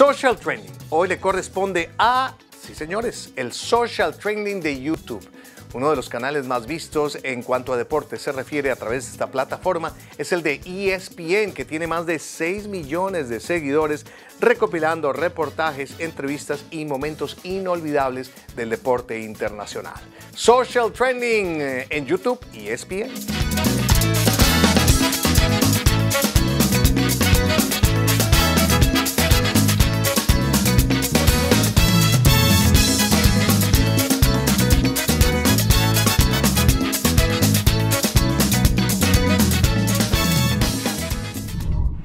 Social Trending. Hoy le corresponde a, sí señores, el Social Trending de YouTube. Uno de los canales más vistos en cuanto a deporte se refiere a través de esta plataforma es el de ESPN, que tiene más de 6 millones de seguidores recopilando reportajes, entrevistas y momentos inolvidables del deporte internacional. Social Trending en YouTube ESPN.